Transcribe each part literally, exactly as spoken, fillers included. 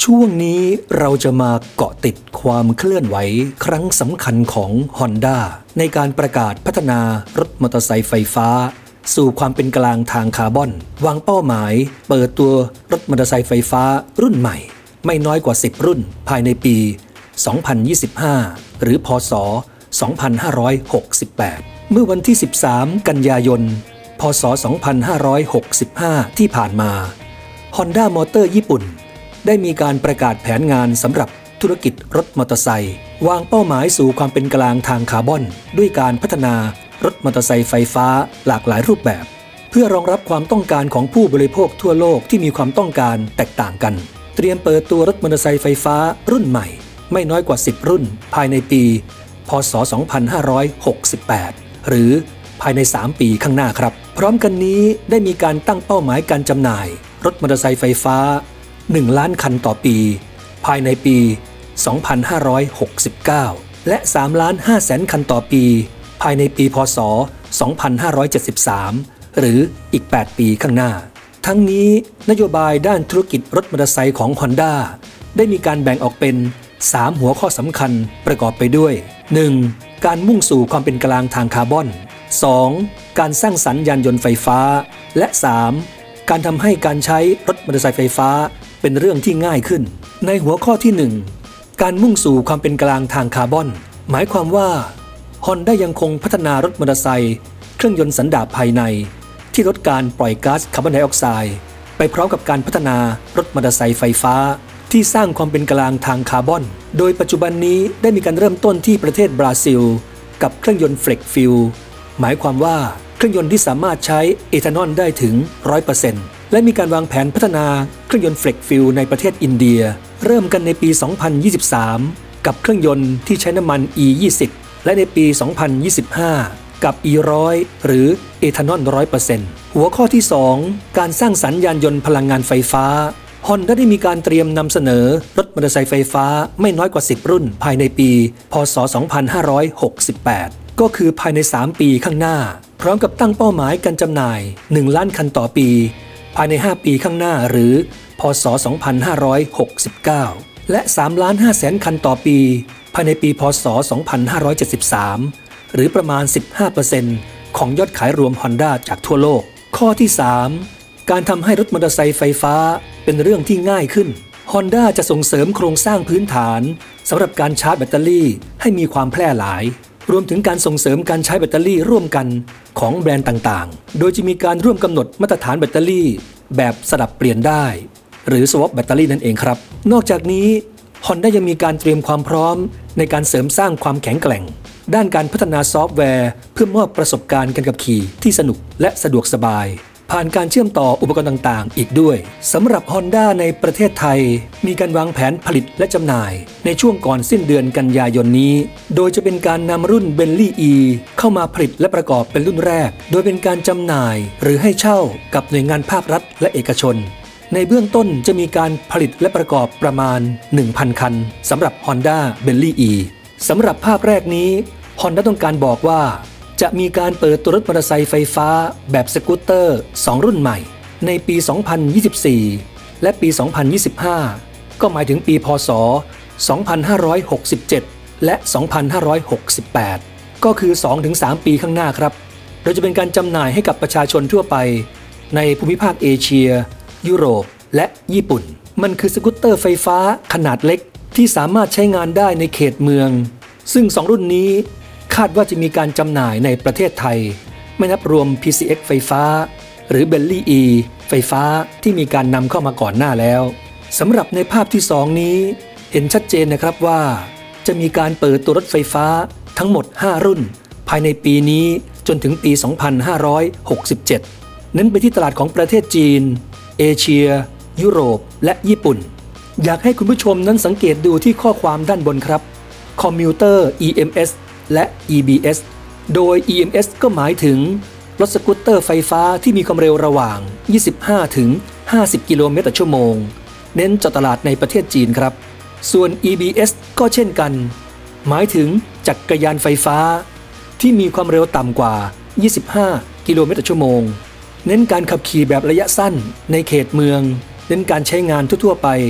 ช่วงนี้เราจะมาเกาะติดความเคลื่อนไหวครั้งสำคัญของ Honda ในการประกาศพัฒนารถมอเตอร์ไซค์ไฟฟ้าสู่ความเป็นกลางทางคาร์บอนวางเป้าหมายเปิดตัวรถมอเตอร์ไซค์ไฟฟ้ารุ่นใหม่ไม่น้อยกว่าสิบรุ่นภายในปี สองพันยี่สิบห้า หรือพ.ศ. สองพันห้าร้อยหกสิบแปด เมื่อวันที่ สิบสาม กันยายน พ.ศ. สองพันห้าร้อยหกสิบห้า ที่ผ่านมา Honda Motor ญี่ปุ่นได้มีการประกาศแผนงานสำหรับธุรกิจรถมอเตอร์ไซค์วางเป้าหมายสู่ความเป็นกลางทางคาร์บอนด้วยการพัฒนารถมอเตอร์ไซค์ไฟฟ้าหลากหลายรูปแบบเพื่อรองรับความต้องการของผู้บริโภคทั่วโลกที่มีความต้องการแตกต่างกันเตรียมเปิดตัวรถมอเตอร์ไซค์ไฟฟ้ารุ่นใหม่ไม่น้อยกว่าสิบรุ่นภายในปี พ.ศ. สองพันห้าร้อยหกสิบแปด หรือภายในสามปีข้างหน้าครับพร้อมกันนี้ได้มีการตั้งเป้าหมายการจำหน่ายรถมอเตอร์ไซค์ไฟฟ้าหนึ่งล้านคันต่อปีภายในปี สองพันห้าร้อยหกสิบเก้า และ สามล้านห้าแสนคันต่อปีภายในปี พ.ศ. สองพันห้าร้อยเจ็ดสิบสาม หรืออีก แปด ปีข้างหน้าทั้งนี้นโยบายด้านธุรกิจรถมอเตอร์ไซค์ของ Honda ได้มีการแบ่งออกเป็น สาม หัวข้อสำคัญประกอบไปด้วย หนึ่ง การมุ่งสู่ความเป็นกลางทางคาร์บอน สอง การสร้างสรรค์ยานยนต์ไฟฟ้าและ สาม การทำให้การใช้รถมอเตอร์ไซค์ไฟฟ้าเป็นเรื่องที่ง่ายขึ้นในหัวข้อที่ หนึ่ง การมุ่งสู่ความเป็นกลางทางคาร์บอนหมายความว่า Honda ยังคงพัฒนารถมอเตอร์ไซค์เครื่องยนต์สันดาปภายในที่ลดการปล่อยก๊าซคาร์บอนไดออกไซด์ไปพร้อมกับการพัฒนารถมอเตอร์ไซค์ไฟฟ้าที่สร้างความเป็นกลางทางคาร์บอนโดยปัจจุบันนี้ได้มีการเริ่มต้นที่ประเทศบราซิลกับเครื่องยนต์เฟล็กฟิลหมายความว่าเครื่องยนต์ที่สามารถใช้เอทานอลได้ถึง ร้อยเปอร์เซ็นต์ และมีการวางแผนพัฒนาเครื่องยนต์เฟล็กฟิลในประเทศอินเดียเริ่มกันในปี สองพันยี่สิบสาม กับเครื่องยนต์ที่ใช้น้ำมัน อี ยี่สิบ และในปี สองพันยี่สิบห้า กับ อี หนึ่งร้อย หรือเอทานอล ร้อยเปอร์เซ็นต์ หัวข้อที่ สอง การสร้างสรรค์ยานยนต์พลังงานไฟฟ้า Honda ได้มีการเตรียมนำเสนอรถมอเตอร์ไซค์ไฟฟ้าไม่น้อยกว่าสิบรุ่นภายในปี พ.ศ. สองพันห้าร้อยหกสิบแปด ก็คือภายในสามปีข้างหน้าพร้อมกับตั้งเป้าหมายการจำหน่ายหนึ่งล้านคันต่อปีภายในห้าปีข้างหน้าหรือ พ.ศ. สองพันห้าร้อยหกสิบเก้า และ สามล้านห้าแสนคันต่อปีภายในปี พ.ศ. สองพันห้าร้อยเจ็ดสิบสาม หรือประมาณ สิบห้าเปอร์เซ็นต์ ของยอดขายรวม Honda จากทั่วโลกข้อที่ สาม การทำให้รถมอเตอร์ไซค์ไฟฟ้าเป็นเรื่องที่ง่ายขึ้น Honda จะส่งเสริมโครงสร้างพื้นฐานสำหรับการชาร์จแบตเตอรี่ให้มีความแพร่หลายรวมถึงการส่งเสริมการใช้แบตเตอรี่ร่วมกันของแบรนด์ต่างๆโดยจะมีการร่วมกำหนดมาตรฐานแบตเตอรี่แบบสลับเปลี่ยนได้หรือ swap แบตเตอรี่นั่นเองครับนอกจากนี้ Honda ยังมีการเตรียมความพร้อมในการเสริมสร้างความแข็งแกร่งด้านการพัฒนาซอฟต์แวร์เพื่อมอบประสบการณ์การขับขี่ที่สนุกและสะดวกสบายผ่านการเชื่อมต่ออุปกรณ์ต่างๆอีกด้วยสำหรับ Honda ในประเทศไทยมีการวางแผนผลิตและจำหน่ายในช่วงก่อนสิ้นเดือนกันยายนนี้โดยจะเป็นการนำรุ่น Bentley E เข้ามาผลิตและประกอบเป็นรุ่นแรกโดยเป็นการจำหน่ายหรือให้เช่ากับหน่วยงานภาครัฐและเอกชนในเบื้องต้นจะมีการผลิตและประกอบประมาณ หนึ่งพัน คันสำหรับ Honda Bentley E สำหรับภาพแรกนี้ Honda ต้องการบอกว่าจะมีการเปิดตัวรถมอเตอร์ไซค์ไฟฟ้าแบบสกูตเตอร์สองรุ่นใหม่ในปี สองพันยี่สิบสี่ และปี สองพันยี่สิบห้า ก็หมายถึงปี พ.ศ. สองพันห้าร้อยหกสิบเจ็ด และ สองพันห้าร้อยหกสิบแปด ก็คือ สองถึงสาม ปีข้างหน้าครับโดยจะเป็นการจำหน่ายให้กับประชาชนทั่วไปในภูมิภาคเอเชียยุโรปและญี่ปุ่นมันคือสกูตเตอร์ไฟฟ้าขนาดเล็กที่สามารถใช้งานได้ในเขตเมืองซึ่งสองรุ่นนี้คาดว่าจะมีการจำหน่ายในประเทศไทยไม่นับรวม พี ซี เอ็กซ์ ไฟฟ้าหรือ Bentley E ไฟฟ้าที่มีการนำเข้ามาก่อนหน้าแล้วสำหรับในภาพที่สองนี้เห็นชัดเจนนะครับว่าจะมีการเปิดตัวรถไฟฟ้าทั้งหมดห้ารุ่นภายในปีนี้จนถึงปี สองพันห้าร้อยหกสิบเจ็ด เน้นไปที่ตลาดของประเทศจีนเอเชียยุโรปและญี่ปุ่นอยากให้คุณผู้ชมนั้นสังเกตดูที่ข้อความด้านบนครับคอมมิวเตอร์ อี เอ็ม เอสและ อี บี เอส โดย อี เอ็ม เอส ก็หมายถึงรถสกูตเตอร์ไฟฟ้าที่มีความเร็วระหว่าง ยี่สิบห้าถึงห้าสิบ กิโลเมตรต่อชั่วโมงเน้นเจาะตลาดในประเทศจีนครับส่วน อี บี เอส ก็เช่นกันหมายถึงจักรยานไฟฟ้าที่มีความเร็วต่ำกว่า ยี่สิบห้า กิโลเมตรต่อชั่วโมงเน้นการขับขี่แบบระยะสั้นในเขตเมืองเน้นการใช้งานทั่วๆไป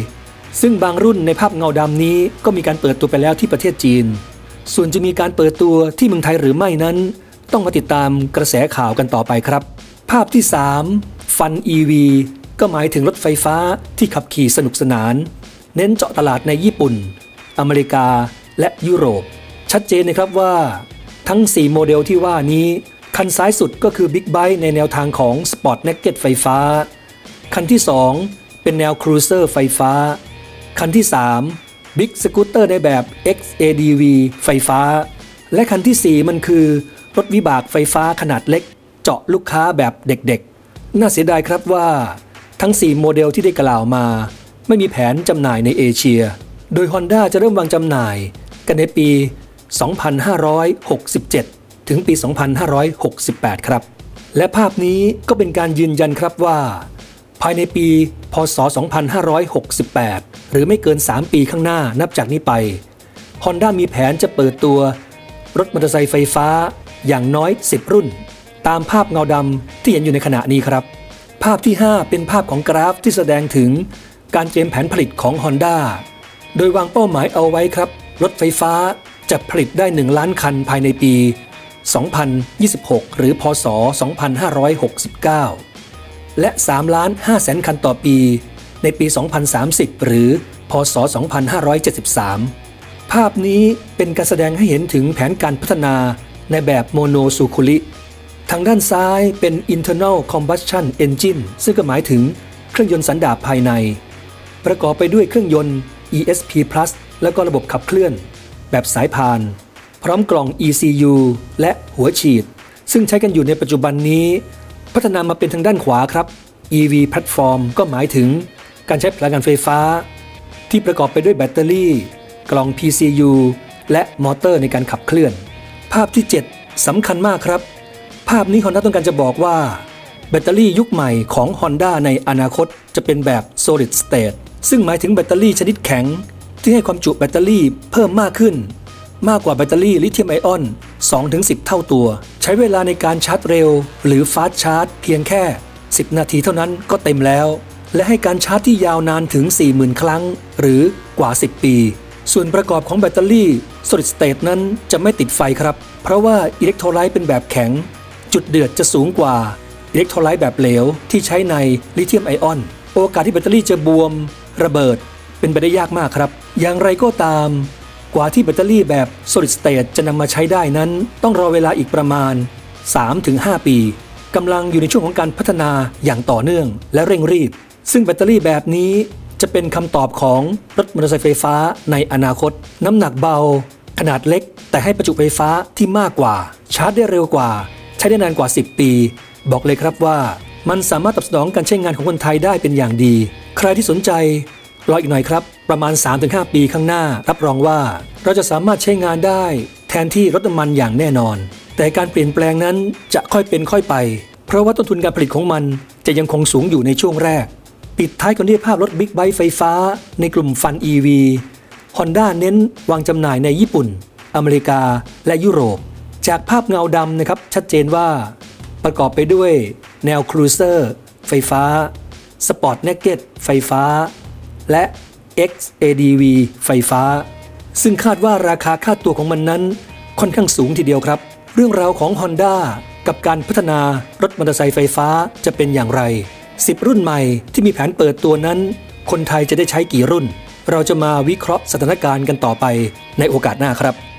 ซึ่งบางรุ่นในภาพเงาดำนี้ก็มีการเปิดตัวไปแล้วที่ประเทศจีนส่วนจะมีการเปิดตัวที่เมืองไทยหรือไม่นั้นต้องมาติดตามกระแสข่าวกันต่อไปครับภาพที่สาม Fun อี วี ก็หมายถึงรถไฟฟ้าที่ขับขี่สนุกสนานเน้นเจาะตลาดในญี่ปุ่นอเมริกาและยุโรปชัดเจนนะครับว่าทั้งสี่โมเดลที่ว่านี้คันซ้ายสุดก็คือ Big Bike ในแนวทางของ Sport Naked ไฟฟ้าคันที่สองเป็นแนว Cruiser ไฟฟ้าคันที่สาม Big Scooter ในแบบ เอ็กซ์ เอ ดี วี ไฟฟ้าและคันที่สี่มันคือรถวิบากไฟฟ้าขนาดเล็กเจาะลูกค้าแบบเด็กๆน่าเสียดายครับว่าทั้งสี่โมเดลที่ได้กล่าวมาไม่มีแผนจำหน่ายในเอเชียโดย Honda จะเริ่มวางจำหน่ายกันในปี สองพันห้าร้อยหกสิบเจ็ด ถึงปี สองพันห้าร้อยหกสิบแปด ครับและภาพนี้ก็เป็นการยืนยันครับว่าภายในปี พ.ศ. สองพันห้าร้อยหกสิบแปด หรือไม่เกิน สาม ปีข้างหน้านับจากนี้ไป Honda มีแผนจะเปิดตัวรถมอเตอร์ไซค์ไฟฟ้าอย่างน้อยสิบรุ่นตามภาพเงาดำที่เห็นอยู่ในขณะนี้ครับภาพที่ห้าเป็นภาพของกราฟที่แสดงถึงการเตรียมแผนผลิตของ Honda โดยวางเป้าหมายเอาไว้ครับรถไฟฟ้าจะผลิตได้หนึ่งล้านคันภายในปี สองพันยี่สิบหก หรือพ.ศ. สองพันห้าร้อยหกสิบเก้า และ สามล้านห้าแสนคันต่อปีในปี สองพันสามสิบ หรือพ.ศ. สองพันห้าร้อยเจ็ดสิบสาม ภาพนี้เป็นการแสดงให้เห็นถึงแผนการพัฒนาในแบบโมโนซูคุริทางด้านซ้ายเป็น Internal Combustion Engine ซึ่งก็หมายถึงเครื่องยนต์สันดาปภายในประกอบไปด้วยเครื่องยนต์ อี เอส พี Plus และก็ระบบขับเคลื่อนแบบสายพานพร้อมกล่อง อี ซี ยู และหัวฉีดซึ่งใช้กันอยู่ในปัจจุบันนี้พัฒนามาเป็นทางด้านขวาครับ อี วี Platform ก็หมายถึงการใช้พลังงานไฟฟ้าที่ประกอบไปด้วยแบตเตอรี่กล่อง พี ซี ยู และมอเตอร์ในการขับเคลื่อนภาพที่เจ็ดสำคัญมากครับภาพนี้ Honda ต้องการจะบอกว่าแบตเตอรี่ยุคใหม่ของ Honda ในอนาคตจะเป็นแบบ Solid State ซึ่งหมายถึงแบตเตอรี่ชนิดแข็งที่ให้ความจุแบตเตอรี่เพิ่มมากขึ้นมากกว่าแบตเตอรี่ลิเธียมไอออน สองถึงสิบ เท่าตัวใช้เวลาในการชาร์จเร็วหรือ Fast Charge เพียงแค่สิบนาทีเท่านั้นก็เต็มแล้วและให้การชาร์จที่ยาวนานถึง สี่หมื่น ครั้งหรือกว่าสิบปีส่วนประกอบของแบตเตอรี่ Solid State นั้นจะไม่ติดไฟครับเพราะว่าอิเล็กโทรไลต์เป็นแบบแข็งจุดเดือดจะสูงกว่าอิเล็กโทรไลต์แบบเหลวที่ใช้ในลิเธียมไอออนโอกาสที่แบตเตอรี่จะบวมระเบิดเป็นไปได้ยากมากครับอย่างไรก็ตามกว่าที่แบตเตอรี่แบบ Solid State จะนำมาใช้ได้นั้นต้องรอเวลาอีกประมาณ สามถึงห้า ปีกำลังอยู่ในช่วงของการพัฒนาอย่างต่อเนื่องและเร่งรีบซึ่งแบตเตอรี่แบบนี้จะเป็นคำตอบของรถมอเตอร์ไซค์ไฟฟ้าในอนาคตน้ำหนักเบาขนาดเล็กแต่ให้ประจุไฟฟ้าที่มากกว่าชาร์จได้เร็วกว่าใช้ได้นานกว่าสิบปีบอกเลยครับว่ามันสามารถตอบสนองการใช้งานของคนไทยได้เป็นอย่างดีใครที่สนใจรออีกหน่อยครับประมาณ สามถึงห้า ปีข้างหน้ารับรองว่าเราจะสามารถใช้งานได้แทนที่รถน้ำมันอย่างแน่นอนแต่การเปลี่ยนแปลงนั้นจะค่อยเป็นค่อยไปเพราะว่าต้นทุนการผลิตของมันจะยังคงสูงอยู่ในช่วงแรกปิดท้ายกันด้วยภาพรถบิ๊กไบค์ไฟฟ้าในกลุ่ม Fun อี วี Honda เน้นวางจำหน่ายในญี่ปุ่นอเมริกาและยุโรปจากภาพเงาดำนะครับชัดเจนว่าประกอบไปด้วยแนว Cruiser ไฟฟ้า Sport Naked ไฟฟ้าและ เอ็กซ์ เอ ดี วี ไฟฟ้าซึ่งคาดว่าราคาค่าตัวของมันนั้นค่อนข้างสูงทีเดียวครับเรื่องราวของ Honda กับการพัฒนารถมอเตอร์ไซค์ไฟฟ้าจะเป็นอย่างไรสิบรุ่นใหม่ที่มีแผนเปิดตัวนั้นคนไทยจะได้ใช้กี่รุ่นเราจะมาวิเคราะห์สถานการณ์กันต่อไปในโอกาสหน้าครับ